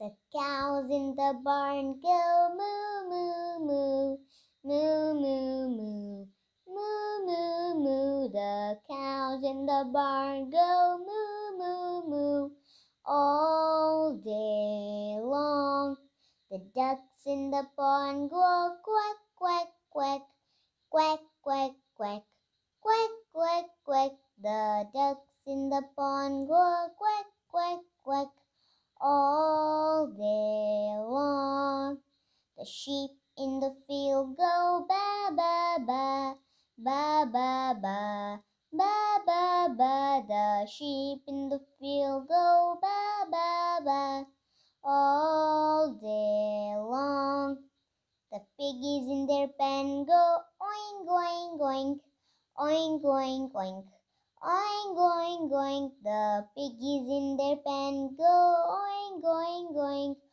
The cows in the barn go moo, moo, moo, moo, moo, moo, moo, moo, moo. The cows in the barn go moo, moo, moo, all day long. The ducks in the pond go quack, quack, quack, quack, quack, quack, quack, quack, quack. The ducks in the pond go quack, quack, quack, all day long. The sheep in the field go ba, ba, ba, ba, ba, ba, ba, ba, ba. The sheep in the field go ba, ba, ba, all day long. The piggies in their pen go oink, oink, oink, oink, oink, oink, oink, oink, oink. The piggies in their pen go oink, oink, oink,